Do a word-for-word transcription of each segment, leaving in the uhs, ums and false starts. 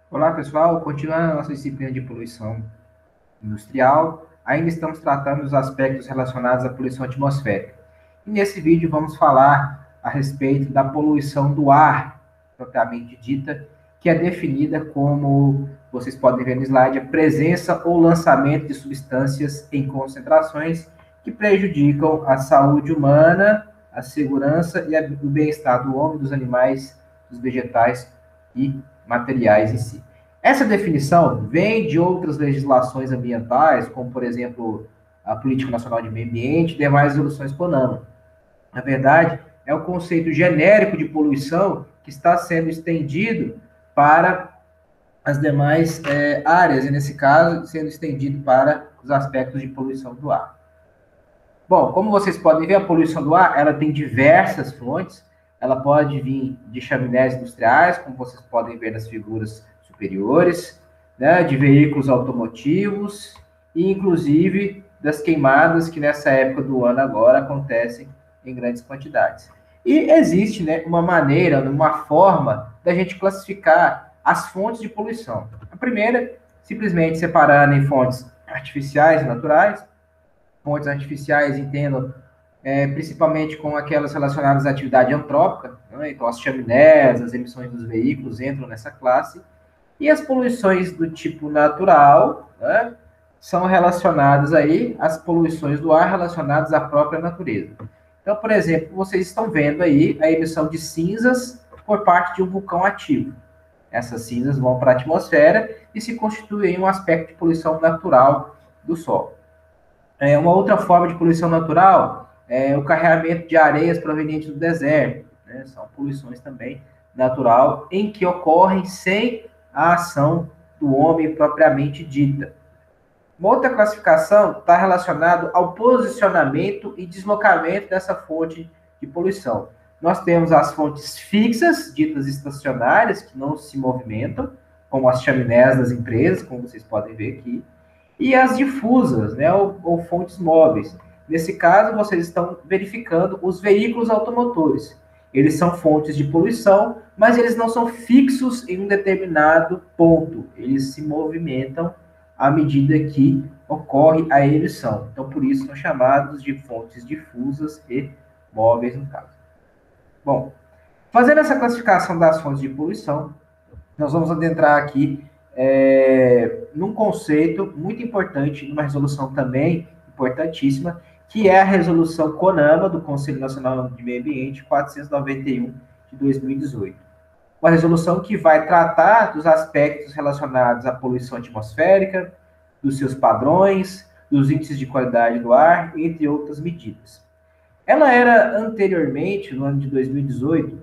Olá, pessoal. Continuando a nossa disciplina de poluição industrial, ainda estamos tratando dos aspectos relacionados à poluição atmosférica. E nesse vídeo vamos falar a respeito da poluição do ar, propriamente dita, que é definida como, vocês podem ver no slide, a presença ou lançamento de substâncias em concentrações que prejudicam a saúde humana, a segurança e o bem-estar do homem, dos animais, dos vegetais e materiais em si. Essa definição vem de outras legislações ambientais, como, por exemplo, a Política Nacional de Meio Ambiente e demais resoluções CONAMA. Na verdade, é o conceito genérico de poluição que está sendo estendido para as demais é, áreas, e nesse caso, sendo estendido para os aspectos de poluição do ar. Bom, como vocês podem ver, a poluição do ar, ela tem diversas fontes. Ela pode vir de chaminés industriais, como vocês podem ver nas figuras superiores, né, de veículos automotivos e, inclusive, das queimadas que nessa época do ano agora acontecem em grandes quantidades. E existe, né, uma maneira, uma forma da gente classificar as fontes de poluição. A primeira, simplesmente separando em fontes artificiais e naturais. Fontes artificiais, entendo, é, principalmente com aquelas relacionadas à atividade antrópica, né? Então as chaminés, as emissões dos veículos entram nessa classe, e as poluições do tipo natural, né, são relacionadas aí às poluições do ar relacionadas à própria natureza. Então, por exemplo, vocês estão vendo aí a emissão de cinzas por parte de um vulcão ativo. Essas cinzas vão para a atmosfera e se constituem um aspecto de poluição natural do solo. É, uma outra forma de poluição natural é o carregamento de areias provenientes do deserto. Né? São poluições também natural em que ocorrem sem a ação do homem propriamente dita. Uma outra classificação está relacionada ao posicionamento e deslocamento dessa fonte de poluição. Nós temos as fontes fixas, ditas estacionárias, que não se movimentam, como as chaminés das empresas, como vocês podem ver aqui, e as difusas, né, ou, ou fontes móveis. Nesse caso, vocês estão verificando os veículos automotores. Eles são fontes de poluição, mas eles não são fixos em um determinado ponto. Eles se movimentam à medida que ocorre a emissão. Então, por isso, são chamados de fontes difusas e móveis, no caso. Bom, fazendo essa classificação das fontes de poluição, nós vamos adentrar aqui é, num conceito muito importante, numa resolução também importantíssima, que é a resolução CONAMA, do Conselho Nacional de Meio Ambiente, quatrocentos e noventa e um, de dois mil e dezoito. Uma resolução que vai tratar dos aspectos relacionados à poluição atmosférica, dos seus padrões, dos índices de qualidade do ar, entre outras medidas. Ela era anteriormente, no ano de dois mil e dezoito,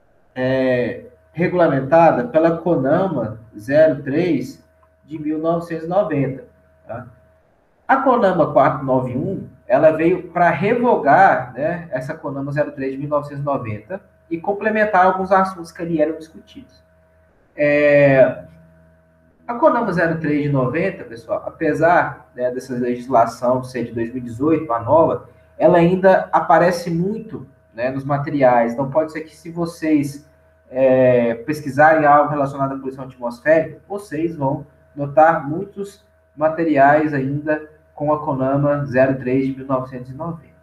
é, regulamentada pela CONAMA zero três de mil novecentos e noventa. Tá? A CONAMA quatrocentos e noventa e um, ela veio para revogar, né, essa CONAMA zero três de mil novecentos e noventa e complementar alguns assuntos que ali eram discutidos. É, a CONAMA zero três de noventa, pessoal, apesar, né, dessa legislação ser de dois mil e dezoito, a nova, ela ainda aparece muito, né, nos materiais. Então, pode ser que se vocês é, pesquisarem algo relacionado à poluição atmosférica, vocês vão notar muitos materiais ainda com a CONAMA zero três de mil novecentos e noventa.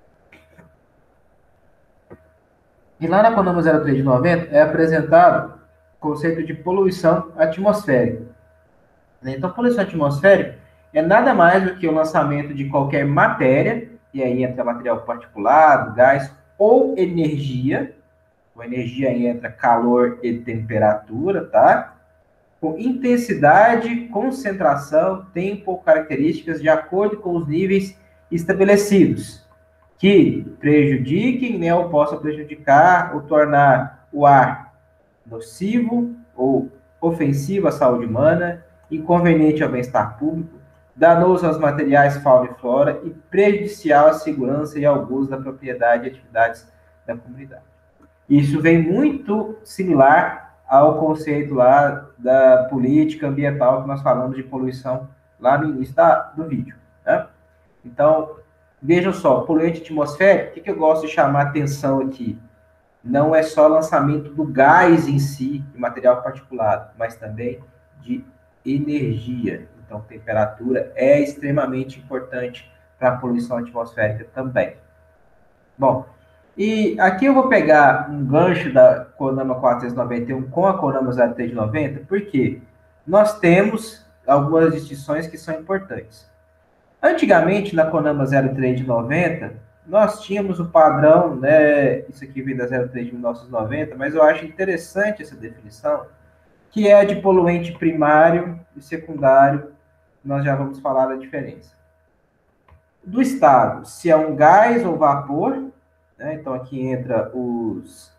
E lá na CONAMA zero três de noventa é apresentado o conceito de poluição atmosférica. Então, poluição atmosférica é nada mais do que o lançamento de qualquer matéria, e aí entra material particulado, gás ou energia. Com energia entra calor e temperatura, tá? Com intensidade, concentração, tempo ou características de acordo com os níveis estabelecidos, que prejudiquem, né, ou possam prejudicar ou tornar o ar nocivo ou ofensivo à saúde humana, inconveniente ao bem-estar público, danoso aos materiais fauna e flora e prejudicial à segurança e ao gozo da propriedade e atividades da comunidade. Isso vem muito similar ao conceito lá da política ambiental que nós falamos de poluição lá no início da, do vídeo. Né? Então, vejam só, poluente atmosférico, o que, que eu gosto de chamar atenção aqui? não é só lançamento do gás em si, de material particulado, mas também de energia. Então, temperatura é extremamente importante para a poluição atmosférica também. Bom, e aqui eu vou pegar um gancho da CONAMA quatrocentos e noventa e um com a CONAMA zero três noventa, porque nós temos algumas distinções que são importantes. Antigamente, na CONAMA zero três de noventa, nós tínhamos o padrão, né? Isso aqui vem da zero três de mil novecentos e noventa, mas eu acho interessante essa definição, que é de poluente primário e secundário. Nós já vamos falar da diferença. Do estado, se é um gás ou vapor, né? Então aqui entra os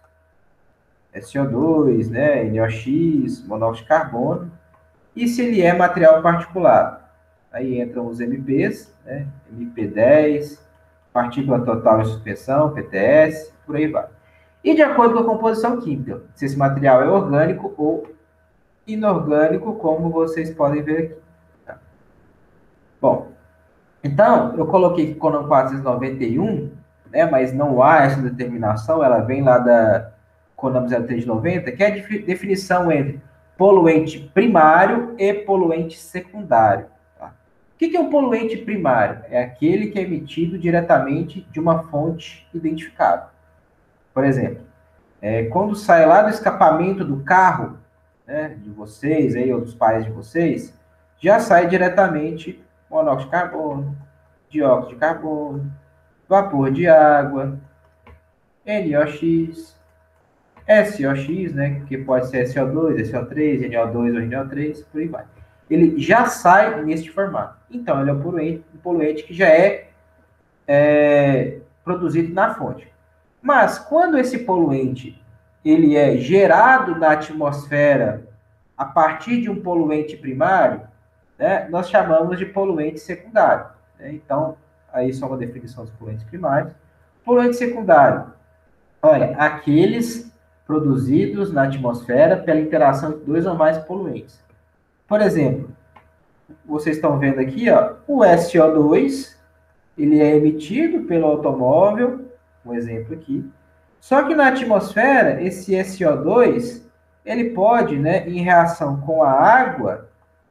S O dois, né? N O X, monóxido de carbono, e se ele é material particulado. Aí entram os M Ps, né? M P dez, partícula total em suspensão, P T S, por aí vai. E de acordo com a composição química, se esse material é orgânico ou inorgânico, como vocês podem ver aqui. Tá? Bom, então, eu coloquei aqui CONAMA quatrocentos e noventa e um, né, mas não há essa determinação, ela vem lá da CONAMA zero três noventa, que é a definição entre poluente primário e poluente secundário. Tá? O que é um poluente primário? É aquele que é emitido diretamente de uma fonte identificada. Por exemplo, é, quando sai lá do escapamento do carro, né, de vocês aí, ou dos pais de vocês, já sai diretamente monóxido de carbono, dióxido de carbono, vapor de água, N O X, S O X, né, que pode ser S O dois, S O três, N O dois ou N O três, por aí vai. Ele já sai neste formato. Então, ele é um poluente, um poluente que já é, é produzido na fonte. Mas, quando esse poluente ele é gerado na atmosfera a partir de um poluente primário, né, nós chamamos de poluente secundário. Né? Então, aí só uma definição dos poluentes primários. Poluente secundário, olha, aqueles produzidos na atmosfera pela interação de dois ou mais poluentes. Por exemplo, vocês estão vendo aqui, ó, o S O dois, ele é emitido pelo automóvel, um exemplo aqui. Só que na atmosfera, esse S O dois, ele pode, né, em reação com a água,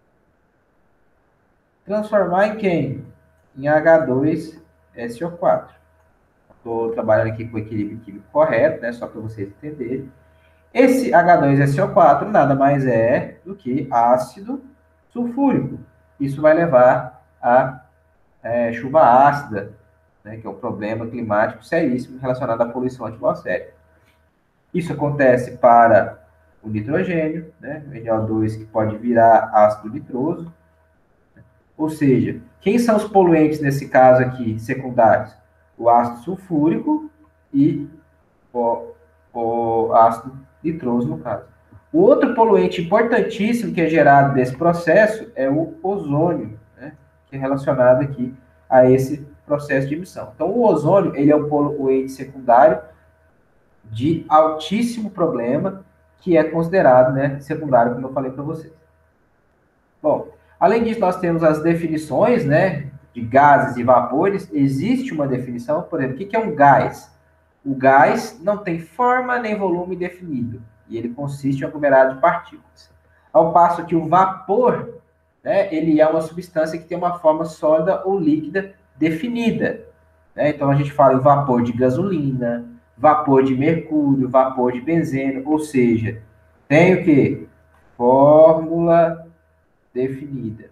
transformar em quem? Em H dois S O quatro. Estou trabalhando aqui com o equilíbrio químico correto, né, só para vocês entenderem. Esse H dois S O quatro nada mais é do que ácido sulfúrico. Isso vai levar a é, chuva ácida, né, que é um problema climático seríssimo relacionado à poluição atmosférica. Isso acontece para o nitrogênio, né, o N O dois, que pode virar ácido nitroso. Ou seja, quem são os poluentes nesse caso aqui, secundários? O ácido sulfúrico e o, o ácido nitroso, no caso. O outro poluente importantíssimo que é gerado desse processo é o ozônio, né, que é relacionado aqui a esse processo de emissão. Então, o ozônio, ele é um poluente secundário de altíssimo problema, que é considerado, né, secundário, como eu falei para vocês. Bom, além disso, nós temos as definições, né, de gases e vapores. Existe uma definição, por exemplo, o que é um gás? O gás não tem forma nem volume definido, e ele consiste em um aglomerado de partículas. Ao passo que o vapor, né, ele é uma substância que tem uma forma sólida ou líquida definida. Né? Então, a gente fala em vapor de gasolina, vapor de mercúrio, vapor de benzeno, ou seja, tem o quê? Fórmula definida.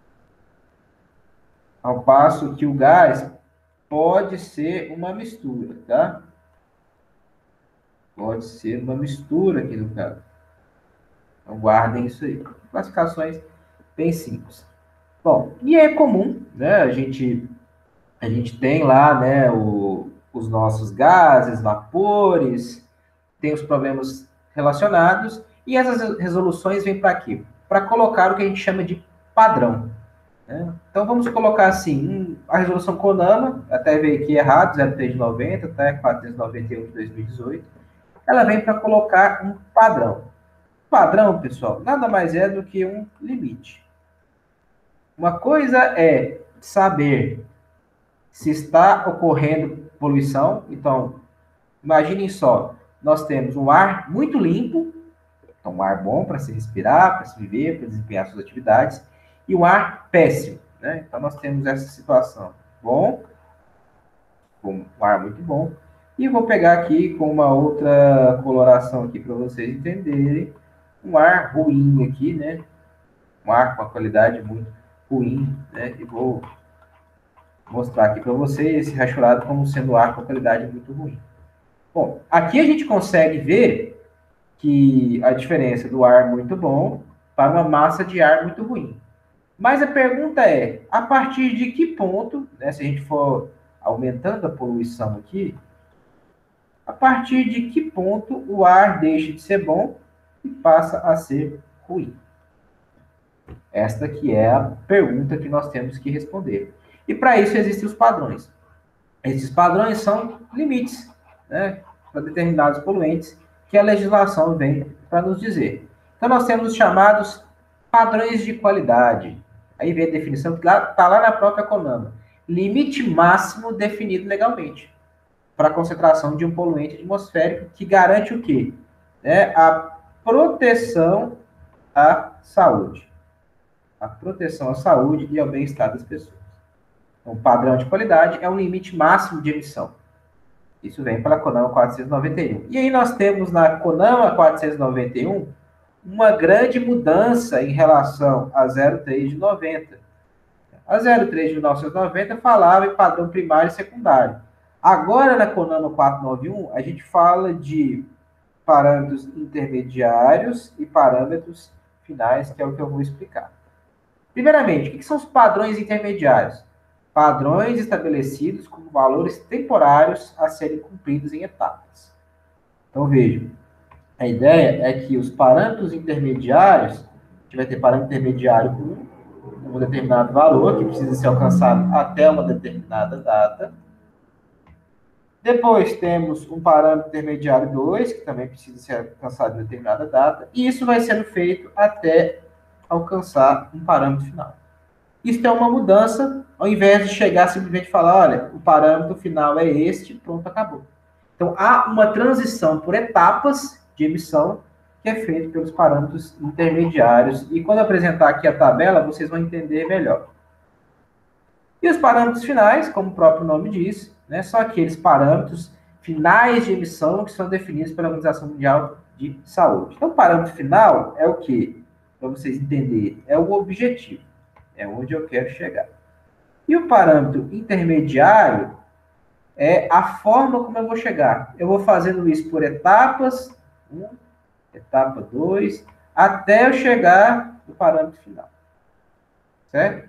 Ao passo que o gás pode ser uma mistura, tá? Pode ser uma mistura aqui no caso. Então, guardem isso aí. Classificações bem simples. Bom, e é comum, né? A gente, a gente tem lá, né, o, os nossos gases, vapores, tem os problemas relacionados, e essas resoluções vêm para quê? Para colocar o que a gente chama de padrão. Né? Então, vamos colocar assim, a resolução CONAMA, até veio aqui errado, zero três de noventa, tá? quatrocentos e noventa e um de dois mil e dezoito, ela vem para colocar um padrão. Padrão, pessoal, nada mais é do que um limite. Uma coisa é saber se está ocorrendo poluição. Então, imaginem só, nós temos um ar muito limpo, então um ar bom para se respirar, para se viver, para desempenhar suas atividades, e um ar péssimo, né? Então nós temos essa situação. Bom, um ar muito bom. E vou pegar aqui com uma outra coloração aqui para vocês entenderem. Um ar ruim aqui, né? Um ar com uma qualidade muito ruim, né? E vou mostrar aqui para vocês esse rachurado como sendo ar com qualidade muito ruim. Bom, aqui a gente consegue ver que a diferença do ar muito bom para uma massa de ar muito ruim. Mas a pergunta é, a partir de que ponto, né, se a gente for aumentando a poluição aqui, a partir de que ponto o ar deixa de ser bom e passa a ser ruim? Esta que é a pergunta que nós temos que responder. E para isso existem os padrões. Esses padrões são limites, né, para determinados poluentes que a legislação vem para nos dizer. Então nós temos os chamados padrões de qualidade. Aí vem a definição que está lá na própria CONAMA. Limite máximo definido legalmente para a concentração de um poluente atmosférico que garante o quê? É a proteção à saúde. A proteção à saúde e ao bem-estar das pessoas. Então, o padrão de qualidade é um limite máximo de emissão. Isso vem pela CONAMA quatrocentos e noventa e um. E aí nós temos na CONAMA quatrocentos e noventa e um uma grande mudança em relação a zero três de noventa. A zero três de mil novecentos e noventa falava em padrão primário e secundário. Agora, na CONAMA quatrocentos e noventa e um, a gente fala de parâmetros intermediários e parâmetros finais, que é o que eu vou explicar. Primeiramente, o que são os padrões intermediários? Padrões estabelecidos como valores temporários a serem cumpridos em etapas. Então, vejam, a ideia é que os parâmetros intermediários, a gente vai ter parâmetro intermediário com um determinado valor, que precisa ser alcançado até uma determinada data. Depois temos um parâmetro intermediário dois, que também precisa ser alcançado em determinada data, e isso vai sendo feito até alcançar um parâmetro final. Isso é uma mudança, ao invés de chegar simplesmente e falar, olha, o parâmetro final é este, pronto, acabou. Então, há uma transição por etapas de emissão que é feita pelos parâmetros intermediários. E quando eu apresentar aqui a tabela, vocês vão entender melhor. E os parâmetros finais, como o próprio nome diz, né, são aqueles parâmetros finais de emissão que são definidos pela Organização Mundial de Saúde. Então, o parâmetro final é o quê? Para vocês entenderem, é o objetivo. É onde eu quero chegar. E o parâmetro intermediário é a forma como eu vou chegar. Eu vou fazendo isso por etapas, um, etapa dois, até eu chegar no parâmetro final. Certo?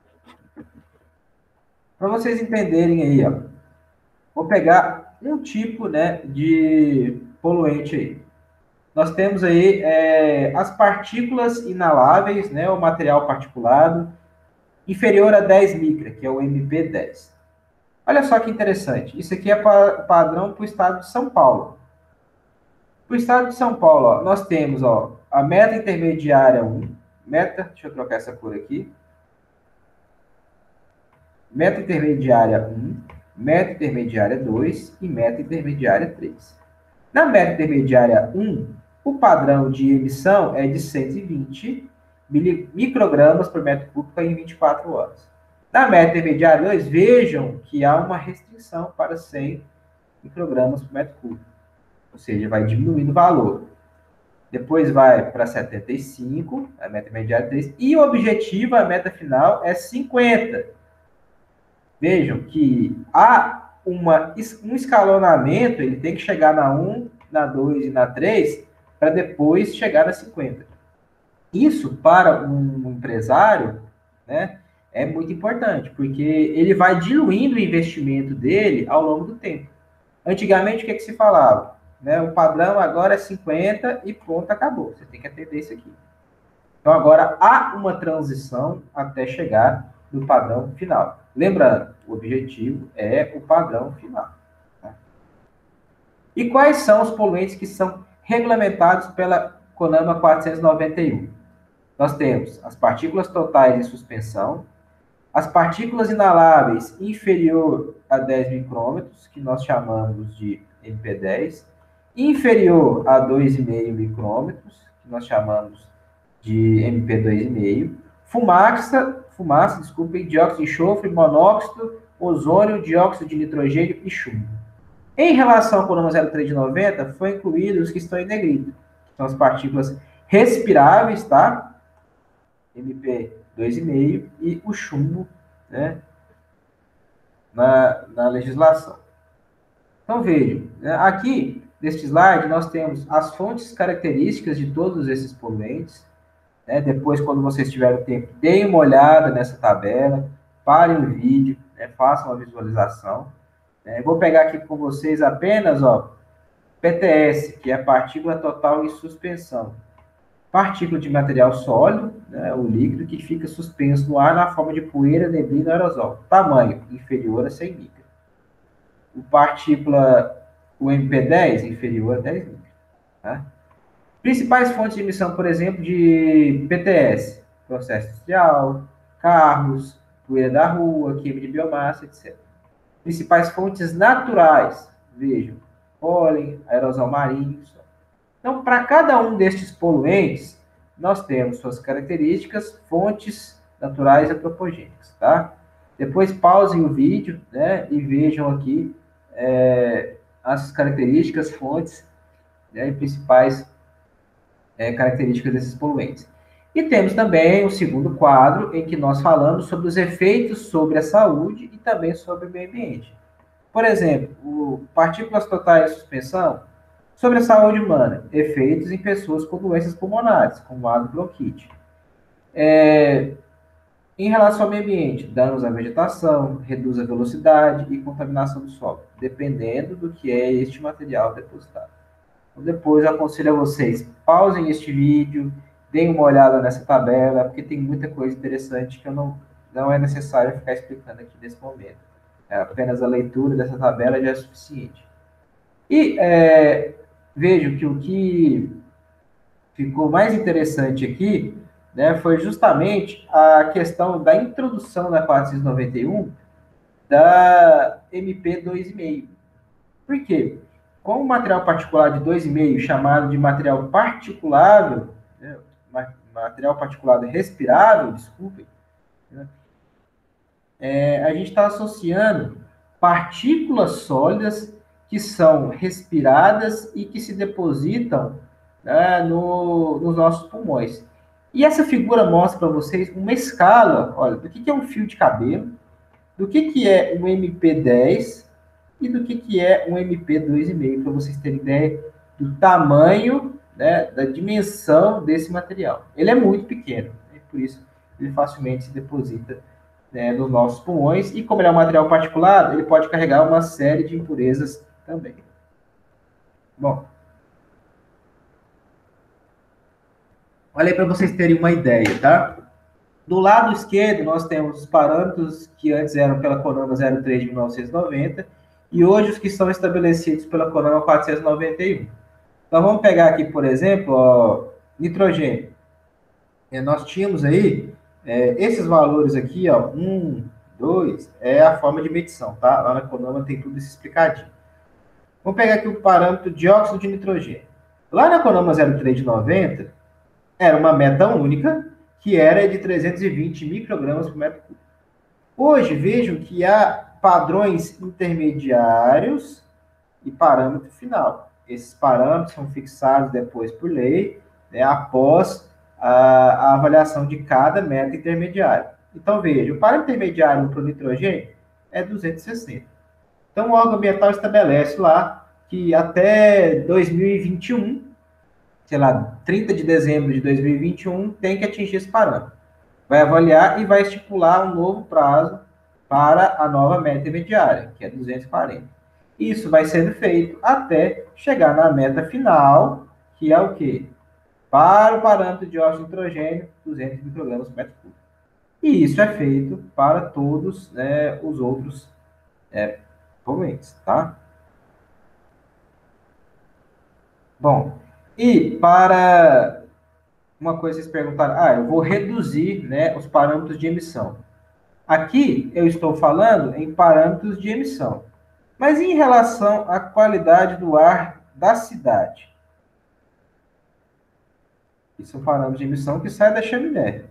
Para vocês entenderem aí, ó, vou pegar um tipo, né, de poluente aí. Nós temos aí é, as partículas inaláveis, né, o material particulado, inferior a dez micra, que é o M P dez. Olha só que interessante. Isso aqui é pa padrão para o estado de São Paulo. Para o estado de São Paulo, ó, nós temos ó, a meta intermediária um. Meta, deixa eu trocar essa cor aqui. Meta intermediária um, meta intermediária dois e meta intermediária três. Na meta intermediária um, o padrão de emissão é de cento e vinte microgramas por metro cúbico em vinte e quatro horas. Na meta intermediária dois, vejam que há uma restrição para cem microgramas por metro cúbico. Ou seja, vai diminuindo o valor. Depois vai para setenta e cinco, a meta intermediária três, e o objetivo, a meta final, é cinquenta. Vejam que há uma, um escalonamento, ele tem que chegar na um, na dois e na três, para depois chegar na cinquenta. Isso, para um empresário, né, é muito importante, porque ele vai diluindo o investimento dele ao longo do tempo. Antigamente, o que, é que se falava? Né, o padrão agora é cinquenta e pronto, acabou. Você tem que atender isso aqui. Então, agora há uma transição até chegar no padrão final. Lembrando, o objetivo é o padrão final. Tá? E quais são os poluentes que são regulamentados pela CONAMA quatrocentos e noventa e um? Nós temos as partículas totais em suspensão, as partículas inaláveis inferior a dez micrômetros, que nós chamamos de M P dez, inferior a dois vírgula cinco micrômetros, que nós chamamos de M P dois vírgula cinco, fumaça, fumaça, desculpem, dióxido de enxofre, monóxido, ozônio, dióxido de nitrogênio e chumbo. Em relação ao CONAMA zero três de noventa, foi incluído os que estão em negrito, que são as partículas respiráveis, tá? M P dois vírgula cinco e o chumbo, né, na, na legislação. Então, vejam, né, aqui, neste slide, nós temos as fontes características de todos esses poluentes. Né? Depois, quando vocês tiverem tempo, deem uma olhada nessa tabela, parem o vídeo, né? Façam uma visualização. Né? Vou pegar aqui com vocês apenas, ó, P T S, que é partícula total em suspensão. Partícula de material sólido, né, o líquido que fica suspenso no ar na forma de poeira, neblina ou aerosol. Tamanho inferior a cem micras. O partícula, o M P dez, inferior a dez micras. Tá? Principais fontes de emissão, por exemplo, de P T S. Processo industrial, carros, poeira da rua, queima de biomassa, etcétera. Principais fontes naturais. Vejam, pólen, aerosol marinho. Então, para cada um destes poluentes, nós temos suas características, fontes naturais antropogênicas, tá? Depois pausem o vídeo, né, e vejam aqui é, as características, fontes, né, e principais é, características desses poluentes. E temos também o segundo quadro, em que nós falamos sobre os efeitos sobre a saúde e também sobre o meio ambiente. Por exemplo, o partículas totais de suspensão. Sobre a saúde humana, efeitos em pessoas com doenças pulmonares, como a bronquite. É, em relação ao meio ambiente, danos à vegetação, reduz a velocidade e contaminação do solo, dependendo do que é este material depositado. Então, depois, eu aconselho a vocês, pausem este vídeo, deem uma olhada nessa tabela, porque tem muita coisa interessante que eu não, não é necessário ficar explicando aqui nesse momento. É, apenas a leitura dessa tabela já é suficiente. E é, vejo que o que ficou mais interessante aqui, né, foi justamente a questão da introdução na quatrocentos e noventa e um da M P dois vírgula cinco. Por quê? Com o material particular de dois vírgula cinco, chamado de material particulável, né, material particulado respirável, desculpem, né, é, a gente está associando partículas sólidas que são respiradas e que se depositam, né, no, nos nossos pulmões. E essa figura mostra para vocês uma escala, olha, do que, que é um fio de cabelo, do que, que é um M P dez e do que, que é um M P dois vírgula cinco, para vocês terem ideia do tamanho, né, da dimensão desse material. Ele é muito pequeno, né, por isso ele facilmente se deposita, né, nos nossos pulmões, e como ele é um material particulado, ele pode carregar uma série de impurezas também. Bom, olha aí para vocês terem uma ideia, tá? Do lado esquerdo, nós temos os parâmetros que antes eram pela CONAMA zero três de mil novecentos e noventa e hoje os que são estabelecidos pela CONAMA quatrocentos e noventa e um. Então, vamos pegar aqui, por exemplo, ó, nitrogênio. É, nós tínhamos aí é, esses valores aqui, ó, um, dois, é a forma de medição, tá? Lá na CONAMA tem tudo isso explicadinho. Vamos pegar aqui o parâmetro dióxido de nitrogênio. Lá na CONAMA zero três de noventa, era uma meta única, que era de trezentos e vinte microgramas por metro cúbico. Hoje, vejam que há padrões intermediários e parâmetro final. Esses parâmetros são fixados depois por lei, né, após a, a avaliação de cada meta intermediária. Então, veja, o parâmetro intermediário para o nitrogênio é duzentos e sessenta. Então, o órgão ambiental estabelece lá que até dois mil e vinte e um, sei lá, trinta de dezembro de dois mil e vinte e um, tem que atingir esse parâmetro. Vai avaliar e vai estipular um novo prazo para a nova meta intermediária, que é duzentos e quarenta. Isso vai sendo feito até chegar na meta final, que é o quê? Para o parâmetro de dióxido de nitrogênio, duzentos microgramas por metro cúbico. E isso é feito para todos, né, os outros é, poluentes, tá? Bom, e para uma coisa vocês perguntaram, ah, eu vou reduzir, né, os parâmetros de emissão. Aqui eu estou falando em parâmetros de emissão. Mas em relação à qualidade do ar da cidade. Isso é um parâmetro de emissão que sai da chaminé.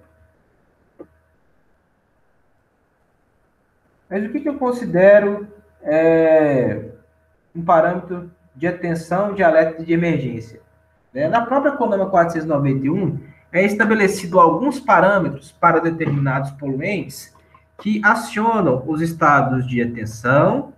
Mas o que, que eu considero é, um parâmetro de atenção de alerta de emergência? Né? Na própria CONAMA quatrocentos e noventa e um, é estabelecido alguns parâmetros para determinados poluentes que acionam os estados de atenção,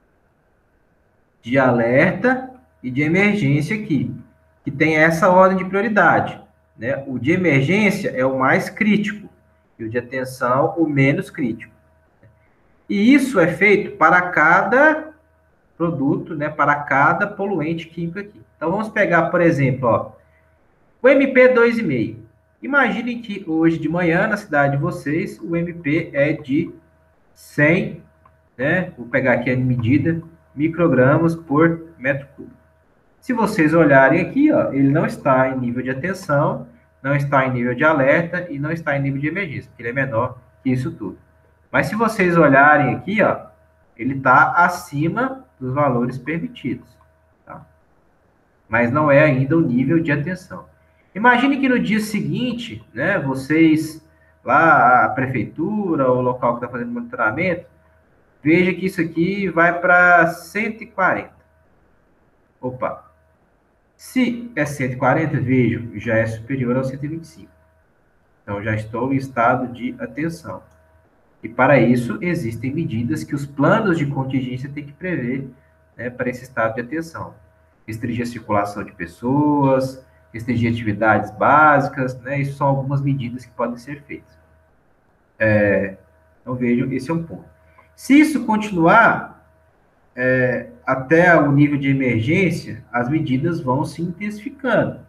de alerta e de emergência aqui, que tem essa ordem de prioridade. Né? O de emergência é o mais crítico e o de atenção o menos crítico. E isso é feito para cada produto, né, para cada poluente químico aqui. Então, vamos pegar, por exemplo, ó, o M P dois vírgula cinco. Imaginem que hoje de manhã, na cidade de vocês, o M P é de cem, né, vou pegar aqui a medida, microgramas por metro cúbico. Se vocês olharem aqui, ó, ele não está em nível de atenção, não está em nível de alerta e não está em nível de emergência, porque ele é menor que isso tudo. Mas se vocês olharem aqui, ó, ele está acima dos valores permitidos. Tá? Mas não é ainda o nível de atenção. Imagine que no dia seguinte, né, vocês, lá, a prefeitura, o local que está fazendo monitoramento, veja que isso aqui vai para cento e quarenta. Opa! Se é cento e quarenta, vejo, já é superior ao cento e vinte e cinco. Então, já estou em estado de atenção. E para isso, existem medidas que os planos de contingência têm que prever, né, para esse estado de atenção. Restringir a circulação de pessoas, restringir atividades básicas, né, isso são algumas medidas que podem ser feitas. É, então, vejo, esse é um ponto. Se isso continuar é, até o nível de emergência, as medidas vão se intensificando,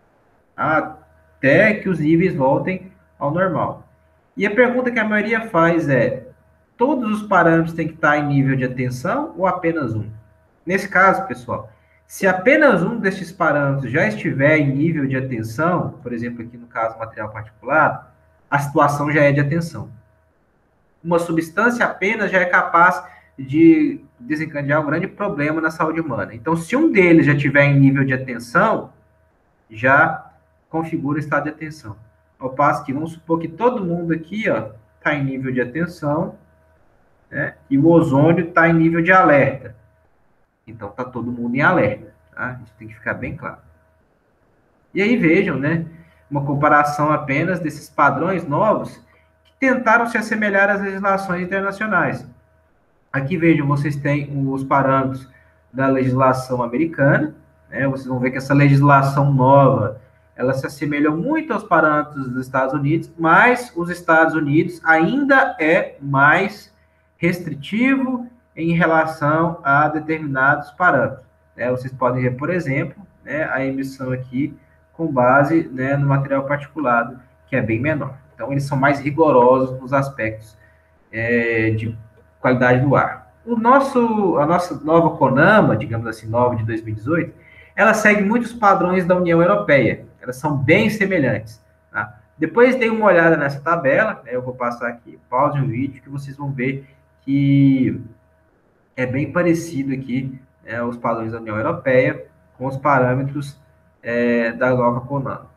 até que os níveis voltem ao normal. E a pergunta que a maioria faz é, todos os parâmetros têm que estar em nível de atenção ou apenas um? Nesse caso, pessoal, se apenas um destes parâmetros já estiver em nível de atenção, por exemplo, aqui no caso material particulado, a situação já é de atenção. Uma substância apenas já é capaz de desencadear um grande problema na saúde humana. Então, se um deles já estiver em nível de atenção, já configura o estado de atenção. Ao passo que, vamos supor que todo mundo aqui está em nível de atenção, né, e o ozônio está em nível de alerta. Então, está todo mundo em alerta. Tá? Isso tem que ficar bem claro. E aí, vejam, né, uma comparação apenas desses padrões novos que tentaram se assemelhar às legislações internacionais. Aqui, vejam, vocês têm os parâmetros da legislação americana, né, vocês vão ver que essa legislação nova ela se assemelha muito aos parâmetros dos Estados Unidos, mas os Estados Unidos ainda é mais restritivo em relação a determinados parâmetros. Né? Vocês podem ver, por exemplo, né, a emissão aqui com base, né, no material particulado, que é bem menor. Então, eles são mais rigorosos nos aspectos é, de qualidade do ar. O nosso, a nossa nova CONAMA, digamos assim, nova de dois mil e dezoito, ela segue muitos padrões da União Europeia. Elas são bem semelhantes. Tá? Depois dê uma olhada nessa tabela, né, eu vou passar aqui, pause o vídeo, que vocês vão ver que é bem parecido aqui, né, os padrões da União Europeia com os parâmetros é, da nova CONAMA.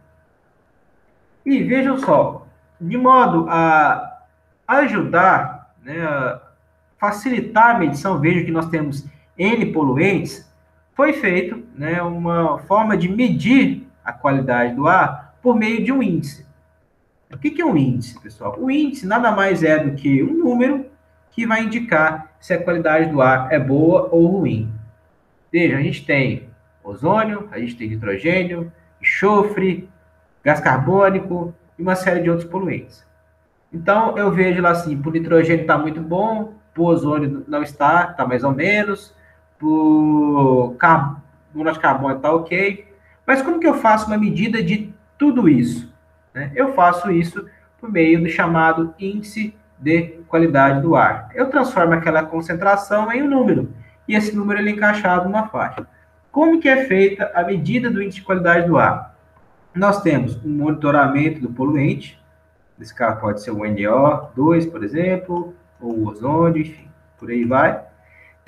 E vejam só, de modo a ajudar, né, a facilitar a medição, veja que nós temos N poluentes, foi feito, né, uma forma de medir a qualidade do ar por meio de um índice. O que é um índice, pessoal? O índice nada mais é do que um número que vai indicar se a qualidade do ar é boa ou ruim. Veja, a gente tem ozônio, a gente tem nitrogênio, enxofre, gás carbônico e uma série de outros poluentes. Então, eu vejo lá assim, para o nitrogênio está muito bom, para o ozônio não está, está mais ou menos, para o car... monóxido de carbono está ok. Mas como que eu faço uma medida de tudo isso? Né? Eu faço isso por meio do chamado índice de qualidade do ar. Eu transformo aquela concentração em um número, e esse número ele é encaixado numa faixa. Como que é feita a medida do índice de qualidade do ar? Nós temos um monitoramento do poluente, esse caso pode ser o N O dois, por exemplo, ou o ozônio, enfim, por aí vai.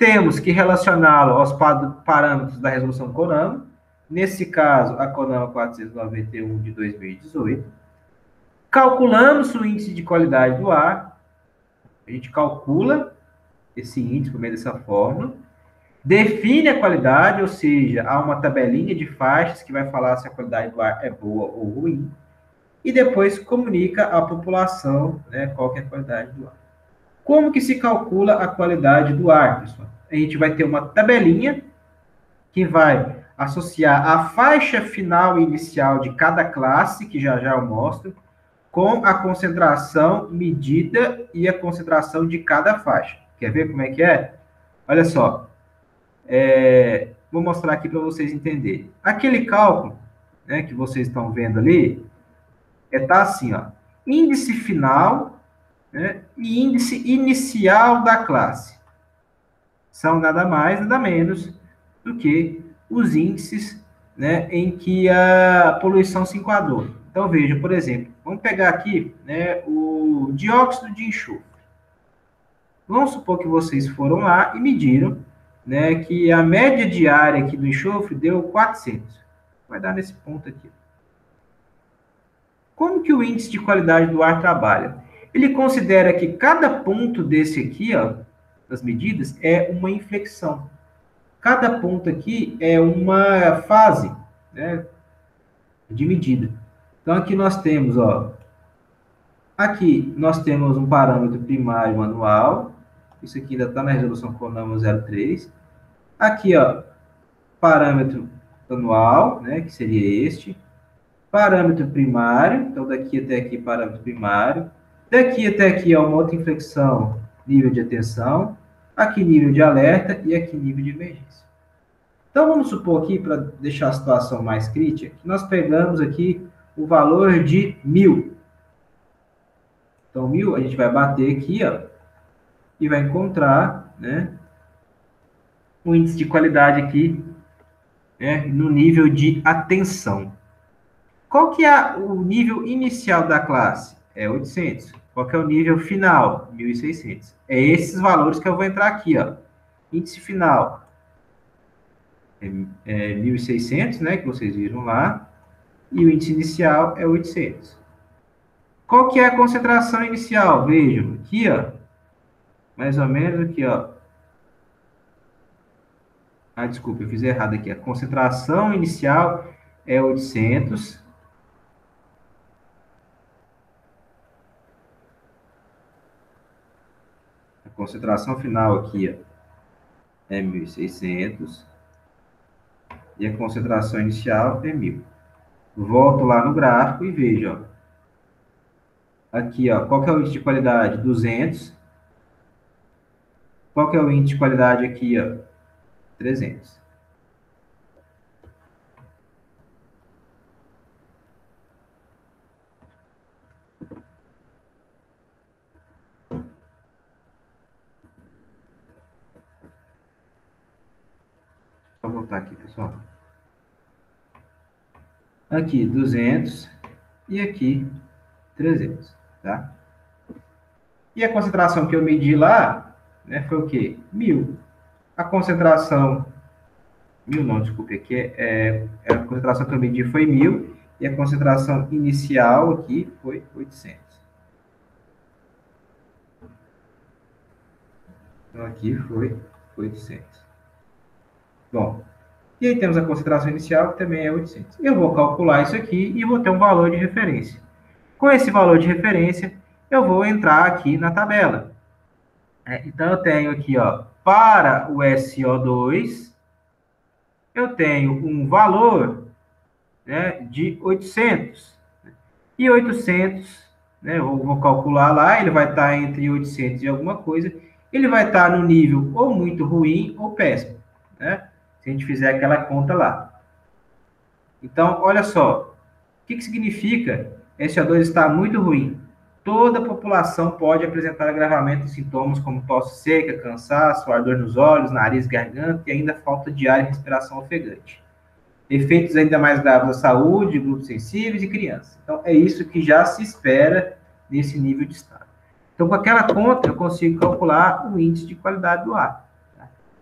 temos que relacioná-lo aos parâmetros da resolução CONAMA, nesse caso, a CONAMA quatrocentos e noventa e um de dois mil e dezoito. Calculamos o índice de qualidade do ar, a gente calcula esse índice por meio dessa fórmula, define a qualidade, ou seja, há uma tabelinha de faixas que vai falar se a qualidade do ar é boa ou ruim, e depois comunica à população, né, qual que é a qualidade do ar. Como que se calcula a qualidade do ar, pessoal? A gente vai ter uma tabelinha que vai associar a faixa final e inicial de cada classe, que já já eu mostro, com a concentração medida e a concentração de cada faixa. Quer ver como é que é? Olha só. É, vou mostrar aqui para vocês entenderem. Aquele cálculo, né, que vocês estão vendo ali, é tá assim, ó. Índice final, né, e índice inicial da classe. São nada mais, nada menos do que os índices, né, em que a poluição se enquadrou. Então, veja, por exemplo, vamos pegar aqui, né, o dióxido de enxofre. Vamos supor que vocês foram lá e mediram, né, que a média diária aqui do enxofre deu quatrocentos. Vai dar nesse ponto aqui. Como que o índice de qualidade do ar trabalha? Ele considera que cada ponto desse aqui, ó, das medidas, é uma inflexão. Cada ponto aqui é uma fase, né, de medida. Então, aqui nós temos, ó, aqui nós temos um parâmetro primário anual. Isso aqui ainda está na resolução CONAMA zero três. Aqui, ó, parâmetro anual, né, que seria este. Parâmetro primário, então daqui até aqui parâmetro primário. Daqui até aqui, ó, uma outra inflexão, nível de atenção. Aqui nível de alerta e aqui nível de emergência. Então, vamos supor aqui, para deixar a situação mais crítica, que nós pegamos aqui o valor de mil. Então, mil, a gente vai bater aqui, ó, e vai encontrar, né, o índice de qualidade aqui, né, no nível de atenção. Qual que é o nível inicial da classe? É oitocentos. Qual que é o nível final? mil e seiscentos. É esses valores que eu vou entrar aqui, ó. Índice final é, é mil e seiscentos, né, que vocês viram lá, e o índice inicial é oitocentos. Qual que é a concentração inicial? Vejam, aqui, ó, mais ou menos aqui, ó. Ah, desculpa, eu fiz errado aqui. A concentração inicial é oitocentos. A concentração final aqui, ó, é mil e seiscentos. E a concentração inicial é mil. Volto lá no gráfico e vejo, ó. Aqui, ó, qual que é o índice de qualidade? duzentos. Qual que é o índice de qualidade aqui, ó? trezentos. Vou voltar aqui, pessoal. Aqui, duzentos. E aqui, trezentos, tá? E a concentração que eu medi lá, né, foi o quê? mil. A concentração... Mil não, desculpe, aqui é, é, a concentração que eu medi foi mil. E a concentração inicial aqui foi oitocentos. Então, aqui foi oitocentos. Bom, e aí temos a concentração inicial, que também é oitocentos. Eu vou calcular isso aqui e vou ter um valor de referência. Com esse valor de referência, eu vou entrar aqui na tabela. É, então, eu tenho aqui, ó, para o S O dois, eu tenho um valor, né, de oitocentos. E oitocentos, né, eu vou calcular lá, ele vai estar entre oitocentos e alguma coisa. Ele vai estar no nível ou muito ruim ou péssimo, né? Se a gente fizer aquela conta lá. Então, olha só. O que, que significa S O dois estar muito ruim? Toda a população pode apresentar agravamento de sintomas como tosse seca, cansaço, ardor nos olhos, nariz, garganta e ainda falta de ar e respiração ofegante. Efeitos ainda mais graves à saúde, grupos sensíveis e crianças. Então, é isso que já se espera nesse nível de estado. Então, com aquela conta, eu consigo calcular o índice de qualidade do ar. Tá?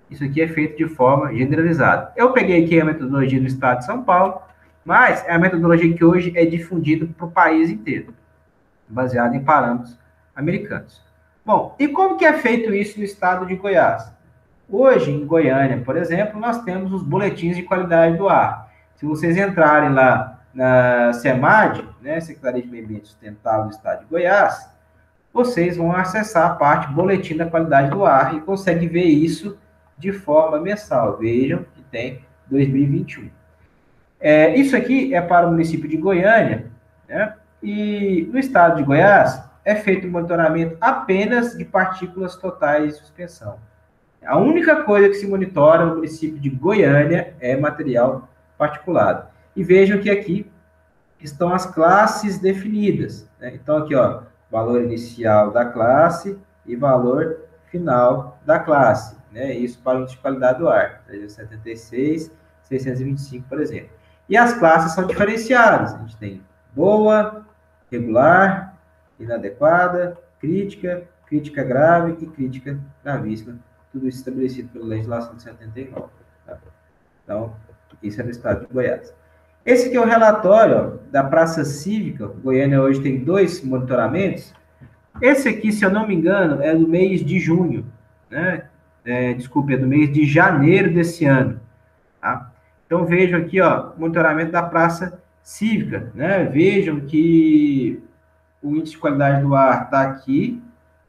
Isso aqui é feito de forma generalizada. Eu peguei aqui a metodologia do estado de São Paulo, mas é a metodologia que hoje é difundida para o país inteiro, baseada em parâmetros americanos. Bom, e como que é feito isso no estado de Goiás? Hoje, em Goiânia, por exemplo, nós temos os boletins de qualidade do ar. Se vocês entrarem lá na SEMAD, né, Secretaria de Meio Ambiente Sustentável do Estado de Goiás, vocês vão acessar a parte boletim da qualidade do ar e conseguem ver isso de forma mensal. Vejam que tem dois mil e vinte e um. É, isso aqui é para o município de Goiânia, né? E no estado de Goiás é feito o monitoramento apenas de partículas totais de suspensão. A única coisa que se monitora no município de Goiânia é material particulado. E vejam que aqui estão as classes definidas, né? Então aqui, ó, valor inicial da classe e valor final da classe, né? Isso para o índice de qualidade do ar, trezentos e setenta e seis, seiscentos e vinte e cinco, por exemplo. E as classes são diferenciadas. A gente tem boa, regular, inadequada, crítica, crítica grave e crítica gravíssima. Tudo isso estabelecido pela legislação de setenta e nove. Tá? Então, isso é no estado de Goiás. Esse aqui é o relatório ó, da Praça Cívica. Goiânia hoje tem dois monitoramentos. Esse aqui, se eu não me engano, é do mês de junho, né? É, desculpe, é do mês de janeiro desse ano. Tá? Então, vejam aqui, ó, monitoramento da Praça Cívica, né? Vejam que o índice de qualidade do ar está aqui,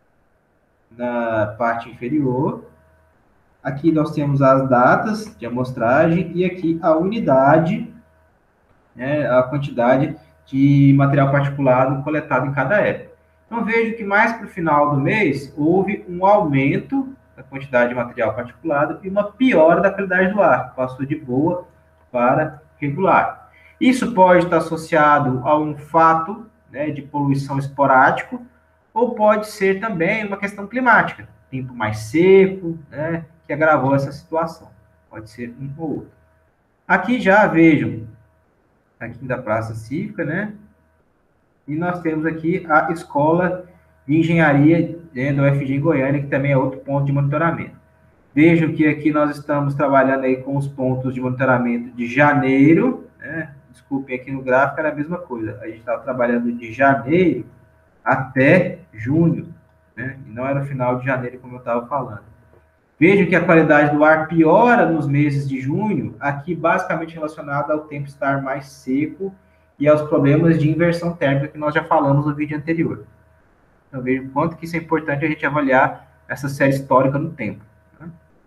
na parte inferior. Aqui nós temos as datas de amostragem e aqui a unidade, né, a quantidade de material particulado coletado em cada época. Então, vejo que mais para o final do mês houve um aumento da quantidade de material particulado e uma piora da qualidade do ar, passou de boa para regular. Isso pode estar associado a um fato, né, de poluição esporádico, ou pode ser também uma questão climática, tempo mais seco, né, que agravou essa situação. Pode ser um ou outro. Aqui já vejam, aqui da Praça Cívica, né, e nós temos aqui a Escola de Engenharia, né, da U F G em Goiânia, que também é outro ponto de monitoramento. Vejam que aqui nós estamos trabalhando aí com os pontos de monitoramento de janeiro, né, desculpem, aqui no gráfico era a mesma coisa, a gente estava trabalhando de janeiro até junho, né? E não era o final de janeiro, como eu estava falando. Vejam que a qualidade do ar piora nos meses de junho, aqui basicamente relacionado ao tempo estar mais seco e aos problemas de inversão térmica que nós já falamos no vídeo anterior. Então, vejam quanto que isso é importante a gente avaliar essa série histórica no tempo. Né?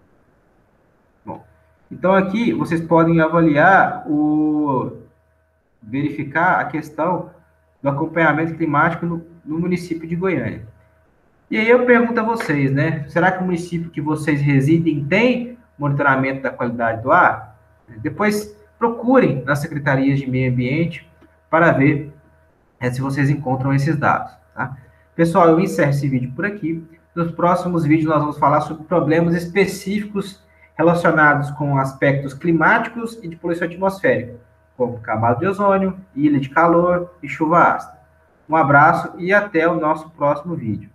Bom, então aqui vocês podem avaliar o... verificar a questão do acompanhamento climático no, no município de Goiânia. E aí eu pergunto a vocês, né? Será que o município que vocês residem tem monitoramento da qualidade do ar? Depois procurem nas secretarias de meio ambiente para ver é, se vocês encontram esses dados. Tá? Pessoal, eu encerro esse vídeo por aqui. Nos próximos vídeos nós vamos falar sobre problemas específicos relacionados com aspectos climáticos e de poluição atmosférica, como camada de ozônio, ilha de calor e chuva ácida. Um abraço e até o nosso próximo vídeo.